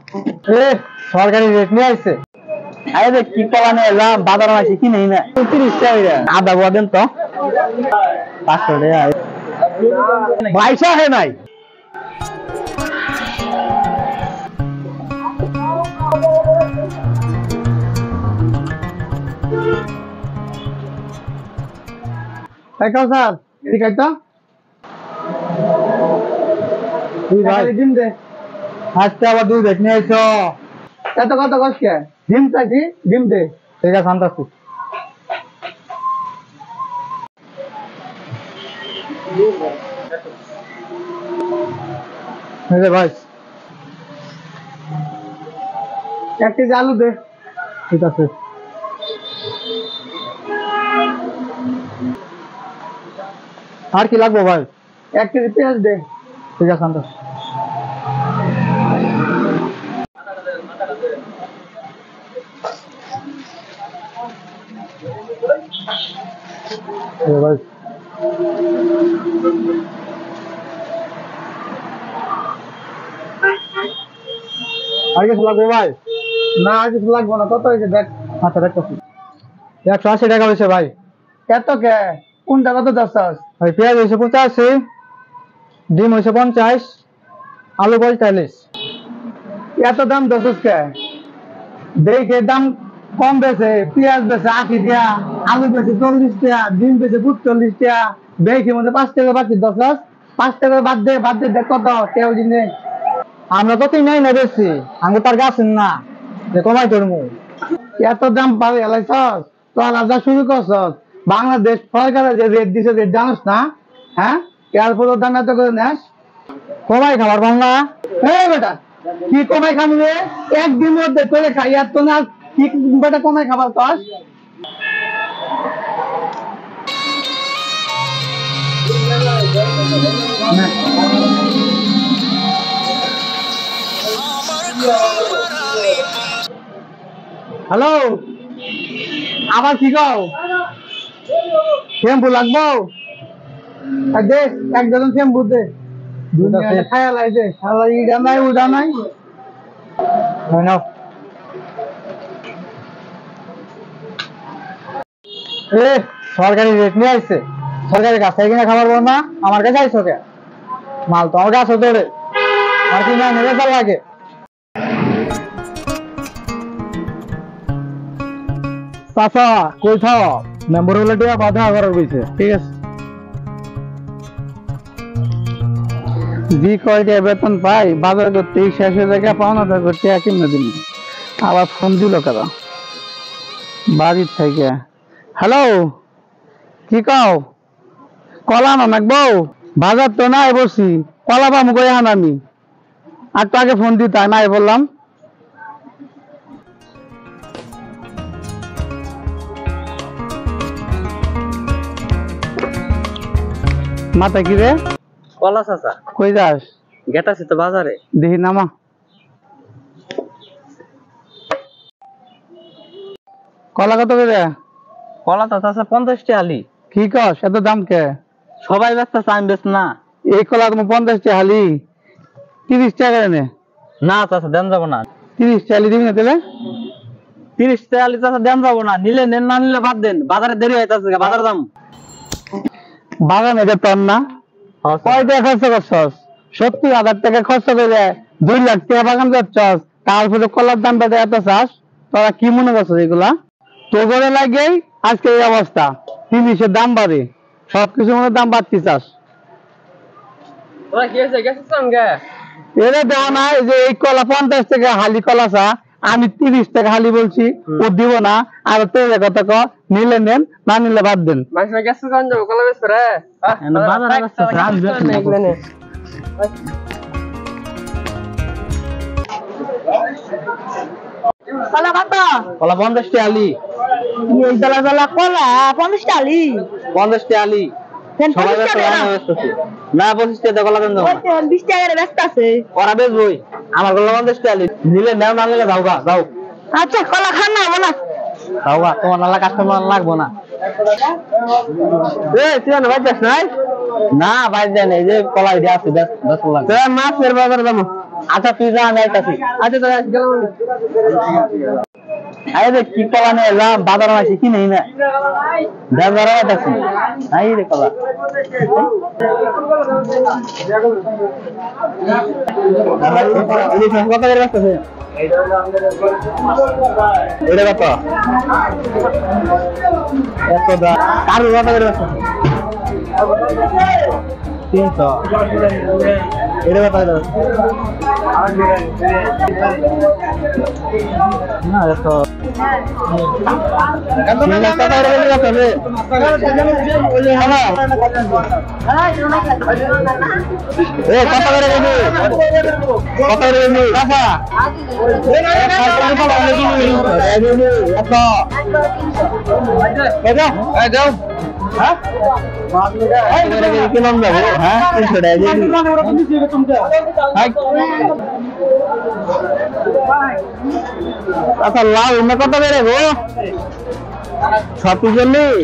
সরকারি রেট নিয়ে আসছে। আরে কি কলা নিয়ে এলাম, বাজার মাসে কি নেই না 30 টাকা। আদা গোয়া দেন তো 500 টাকা। পয়সা হে নাই। স্যার এদিকে তো ডিম দে। আজকে আবার দুধ রেট নিয়ে এসো। এত কত কষ্ট ডিম চাইছি, ডিম দে। ঠিক আছে আনতাছি। ভাই 1 কেজি আলু দে। ঠিক আছে। আর কি লাগবে ভাই? 1 কেজি পেঁয়াজ দে। ঠিক আছে আনতাছি। ভাই আর কিছু লাগবে ভাই? না আর কিছু লাগবে না। কত হয়েছে দেখ। আচ্ছা দেখতেছি। 180 টাকা হয়েছে ভাই। এত কে? কোনটা কত যাচ্ছস ভাই? পেঁয়াজ হয়েছে 85, ডিম হয়েছে 50, আলু 45। এত দাম দশস কে? দেখে দাম কম বেছে। পেঁয়াজ বেছে 80 টাকা, আলু বেছে 40 টাকা, ডিম বেছে 45 টাকা। দেখে মধ্যে 5 টাকা বাকি দশস। 5 টাকা বাদ দে, বাদ দে। দেখ কত কেউ দিনে। আমরা তো নাই না বেশি, আমি তার গাছেন না যে কমাই করবো। এত দাম পাবে এলাইছস? তো আলাদা শুরু করছস। বাংলাদেশ সরকারের যে রেট দিছে, রেট জানোস না? হ্যাঁ, এরপর দাম এত করে নেস। কমাই খাবার বাংলা। হ্যাঁ বেটা, কি কমাই খাবি রে? একদিন মধ্যে করে খাই। আর তো না কি বেটা কমাই খাবার কস? হ্যালো, আবার কি কও? শ্যাম্পু লাগবো? দে 1 ডজন শ্যাম্পু দে। খায়া লাইছে শালা ইডা নাই উডা নাই। নাও সরকারি রেট নিয়ে আসছে। সরকারি কাছ থেকে কিনা খাবার বল না, আমার কাছে আইসো কে? মাল তো আমার কাছে তোরে আর কি না নেবে তার লাগে। চাচা কই থাও? মেম্বার হলে টিয়া বাধা করার কইছে। ঠিক আছে। জি কয়টা বেতন পাই বাজার করতে শেষ হয়ে যায়, পাওনা করতে কিনে দিন। আবার ফোন দিল কারা বাড়ির থেকে। হ্যালো, কি কও? কলা না নাকবো? বাজার তো নাই বসি, কলা পাবো কই আন আমি? আর তো আগে ফোন দিতাম, নাই বললাম। মাথা কি রে? কলা চাচা কই যাস? গেতাছি তো বাজারে। দেখি নামা। কলা কত করে? কলা তো চাচা 50 টাকা হালি। কি কস, এত দাম কে? সবাই বেচতেছে, আমি বেচ না। এই কলা তুমি 50 টাকা হালি, 30 টাকা নে। না চাচা দেন যাবো না। 30 টাকা দিবি না তাহলে? 30 টাকা হালি চাচা দেন যাবো না। নিলে নেন, না নিলে বাদ দেন। বাজারে দেরি হইতাছে, বাজার দাম। বাগানে যে তোর না কয় টাকা খরচ করছস? 70,000 টাকা খরচ করে 2 লাখ টাকা বাগান যাচ্ছস, তারপরে কলার দাম বেঁধে এত চাস? তোরা কি মনে করছস এগুলা? তো করে লাগেই আজকে এই অবস্থা। জিনিসের দাম বাড়ে, সবকিছুর মধ্যে দাম বাড়তি চাস। তোরা কি হয়েছে গেছিস সঙ্গে? এরে দেওয়া নাই যে এই কলা 50 টাকা হালি কলা চা, আমি 30 টাকা হালি বলছি। ও দিব না। আর তো কথা ক, নিলে নেন, না নিলে বাদ দেন। মাইসা গেছিস কোন যাবো কলা বেচ রে? বাজারে বেচতেছে, আমি বেচ না এগুলা নে। কলা কত? কলা 50 টাকা হালি। এই দলা দলা কলা 50 টাকা আলি। 50 টাকা হালি। সবাই বেচতে, আমি বেচতেছি না। 25 টাকা কলা দেন যাবো না। 20 টাকা ব্যস্ত আছে। ওরা বেচবই, আমার কলা 50 টাকা হালি। নিলে নেও, না নিলে যাও গা, যাও। আচ্ছা কলা খান না না। যাও গা, তোমার নালা কাস্টমার লাগবো না। তুই ভাই যাস নাই? না ভাই যাই নাই, যে কলাই দিয়ে আছে, মাছের বাজার যাবো। আচ্ছা তুই যা আমি আইতাছি। আচ্ছা তাহলে গেলাম আমি। আরে রে কি কলা নিয়ে এলাম বাজার আসি কি নেই না বাজার আইতাছি আই রে কলা কত করে রাখতেছে এটা কত এত দা কার কত করে রাখতেছে 300 এটা কত করে না এত কত করে রাখতেছে এ কত করে দিবি কত করে দিবি কাকা আচ্ছা লাউ না কত করে গো 46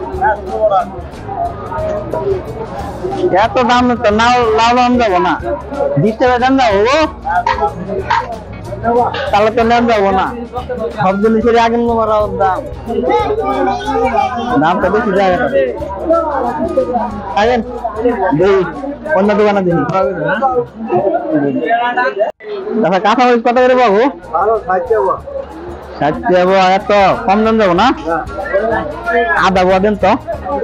এত দাম তো নাও লাউ দাম যাবো না 20 টাকা দাম যাবো তাহলে তো নেন যাবো না সব জিনিসের আগে মারাও দামটা বেশি জায়গাটা আগে দেই অন্য দোকানে দিন দাদা কাঁচা মরিচ কত করে পাবো 60 যাবো এত কম দাম যাবো না আদা বুয়া দেন তো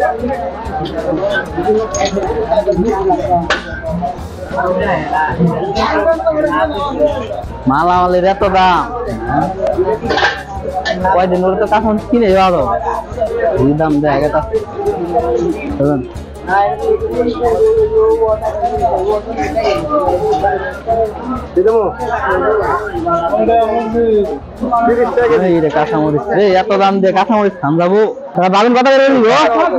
মালামালির এত দাম কয়দিন ওর তো কাঁচা মরিচ কিনে যাবো এই দাম দেয় এটা কাঁচামরিচ রে এত দাম দিয়ে কাঁচামরিচ খান যাবো বাগুন কত করে নিব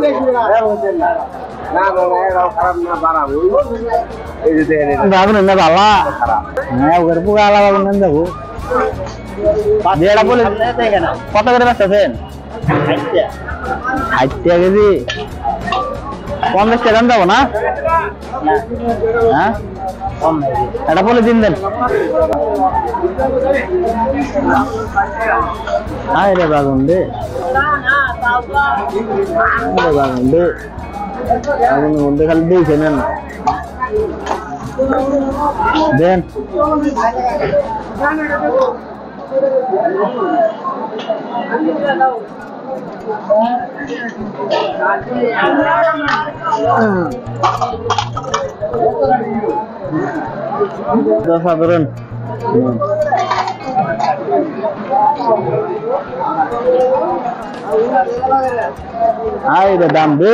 বাগুন না ভালা হ্যাঁ ওখানে পুরো আলাদা বাগুন যাবো বলে কত করে বেচতেছেন 60 টাকা কেজি 50 টাকা দাম যাবো না হ্যাঁ এটা বলে দিন দেন রে বাগুন রে বাগুন রে বাগুনের মধ্যে খালি দিয়েছে নেন দেন সাধারণ দাম রে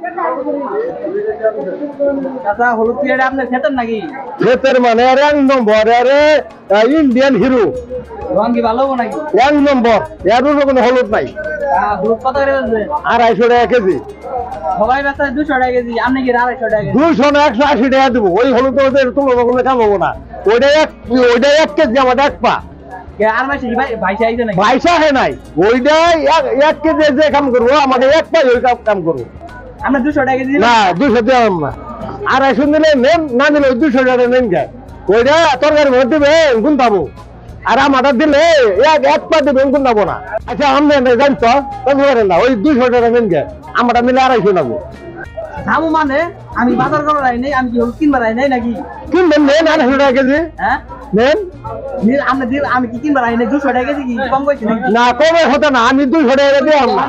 হলুদ পিয়াটা আপনি খেতেন নাকি খেতের মানে এক নম্বর আরে ইন্ডিয়ান হিরো রং কি ভালো নাকি এক নম্বর এর কোনো হলুদ নাই হলুদ কত করে 250 টাকা কেজি সবাই ব্যস্ত 200 টাকা কেজি আপনি কি 250 টাকা 200 না 180 টাকা দেবো ওই হলুদ তোমার কোনো খাবো না ওইটা এক কেজি আমার এক পা আর মাসে ভাই চাইছে নাকি পয়সা হে নাই ওইটা এক কেজি যে কাম করবো আমাকে এক পাই ওই কাম করবো আমরা 200 টাকা কেজি না 200 দিলাম না 250 দিলে নেন না দিলে 200 টাকা নেন যায় ওইটা তরকারি ভোট দিবে গুণ পাবো আর আমাদের দিলে এক পা দেবে গুণ পাবো না আচ্ছা আমি জানতো না ওই 200 টাকা নেন যায় আমরা মিলে 250 নেবো দামু মানে আমি বাজার করার আই নাই আমি কি হলুদ কিনবার আই নাই নাকি কিনবেন নেন 250 টাকা কেজি হ্যাঁ নেন আপনি দিল আমি কি কিনবার আই নাই 200 টাকা কেজি কি কম কইছি নাকি না কমে হতো না আমি 200 টাকা দিয়ে আমরা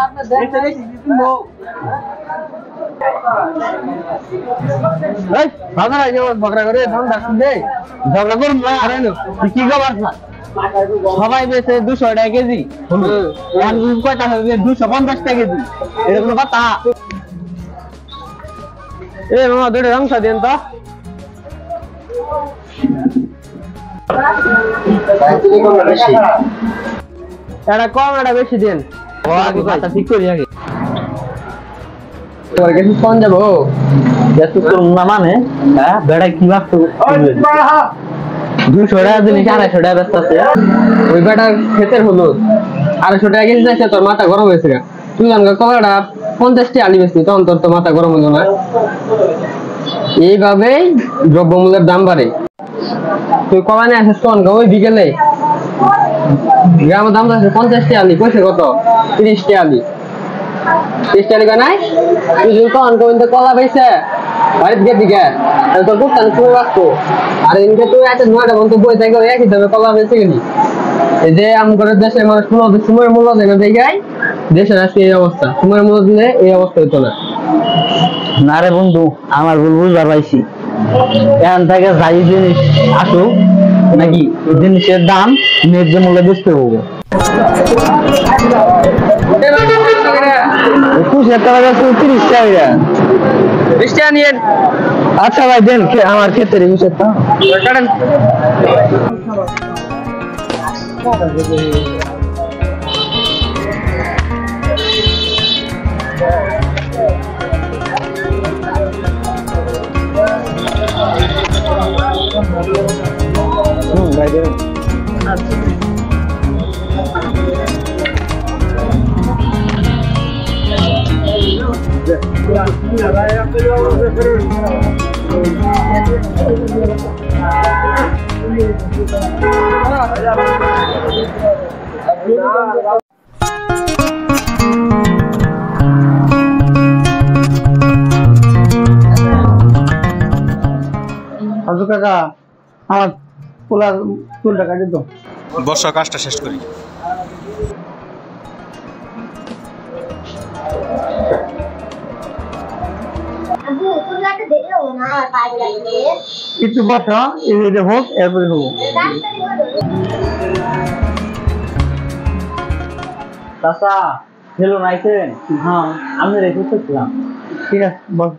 সবাই বেছে 200 টাকা কেজি 250 টাকা কেজি এটা কোনো কথা এ মামা দুটো রংসা দেন তো এটা কম এটা বেশি দেন ঠিক করি আগে তোমার কাছে কোন যাবো না মানে হ্যাঁ বেড়া কি ভাবতো 200 টাকা জিনিস 250 টাকা ব্যস্ত আছে ওই বেটার ক্ষেতের হলো 250 টাকা কেজি যাচ্ছে তোর মাথা গরম হয়েছে তুই জানগা কলাটা 50 টাকা আনি বেশি তখন তোর তো মাথা গরম হলো না এইভাবেই দ্রব্যমূল্যের দাম বাড়ে তুই কলা নিয়ে আসিস কোন ওই বিকেলে গ্রামের দাম আছে 50 টাকা আলি কইছে কত 30 টাকা আলি 30 টাকা নাই তুই যদি কোন কোন কলা পাইছে বাড়িতে গিয়ে দিকে তাহলে তোর দোকান খুলে রাখতো আর ইনকে তুই এত 9টা বন্ধ বই থেকে একই দামে কলা বেচে গেলি এই যে আমাদের দেশের মানুষ কোনো সময়ের মূল্য দেয় না দেখাই দেশের আজকে এই অবস্থা সময়ের মূল্য দিলে এই অবস্থা হতো না না রে বন্ধু আমার ভুল বুঝবার পাইছি এখান থেকে যাই জিনিস আসুক নাকি জিনিসের দাম ন্যায্য মূল্যে বেচতে হবে 21,000 টাকা 30 টাকা 20 টাকা নিয়ে আচ্ছা ভাই দেন আমার ক্ষেত্রে হিসেবটা কাটেন ভাই দেন হাজু কাকা আমার পোলার চুলটা কাটে তো বর্ষা কাজটা শেষ করি কিছু বসা এই হোক এরপরে হবো চাচা হেলো নাইছেন হ্যাঁ আমি রেখে ছিলাম ঠিক আছে বস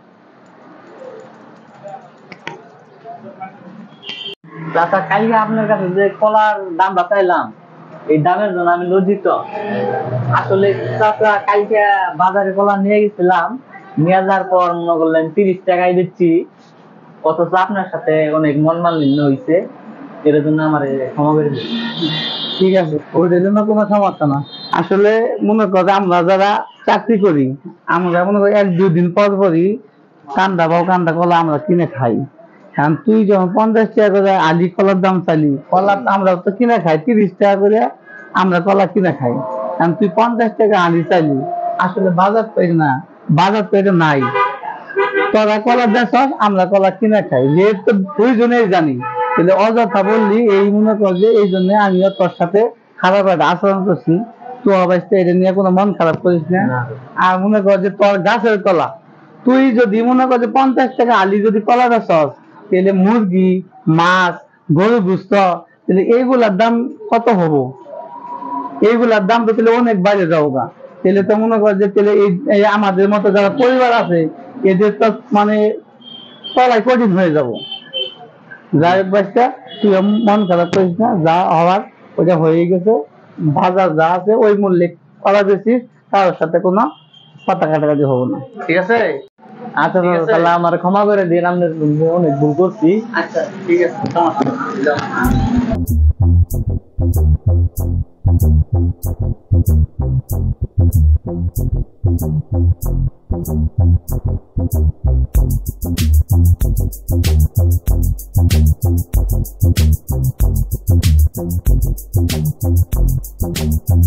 চাচা কালকে আপনার কাছে যে কলার দাম বাঁচাইলাম এই দামের জন্য আমি লজ্জিত আসলে চাচা কালকে বাজারে কলা নিয়ে গেছিলাম নিয়ে যাওয়ার পর মনে করলেন 30 টাকায় দিচ্ছি অথচ আপনার সাথে অনেক মন মালিন্য হয়েছে এর জন্য আমার ক্ষমা করে দিন ঠিক আছে ওইটার জন্য কোনো সমস্যা না আসলে মনে করে আমরা যারা চাকরি করি আমরা মনে করি 1-2 দিন পর পরই কান্দা কলা আমরা কিনে খাই কারণ তুই যখন 50 টাকা করে আলি কলার দাম চালি কলা আমরা তো কিনে খাই 30 টাকা করে আমরা কলা কিনে খাই কারণ তুই 50 টাকা আলি চালি আসলে বাজার পেয়ে না বাজার পেয়ে নাই তোরা কলা দেশ আমরা কলা কিনে খাই যেহেতু দুইজনেই জানি তাহলে অযথা বললি এই মনে কর যে এই জন্য আমিও তোর সাথে খারাপ একটা আচরণ করছি তো অবশ্যই এটা নিয়ে কোনো মন খারাপ করিস না আর মনে কর যে তোর গাছের কলা তুই যদি মনে কর যে 50 টাকা আলি যদি কলা বেচস তাহলে মুরগি মাছ গরু গুস্ত তাহলে এইগুলার দাম কত হবো এইগুলার দাম তো তাহলে অনেক বাইরে যাবো গা তাহলে তো মনে কর যে তাহলে এই আমাদের মতো যারা পরিবার আছে এদের তো মানে চলাই কঠিন হয়ে যাব যাই হোক বাচ্চা তুই মন খারাপ করিস না যা হওয়ার ওইটা হয়ে গেছে বাজার যা আছে ওই মূল্যে কলা বেশি কারোর সাথে কোনো পাতা কাটাকাটি হবো না ঠিক আছে আচ্ছা তাহলে আমার ক্ষমা করে দিন আমি অনেক ভুল করছি আচ্ছা ঠিক আছে সমস্যা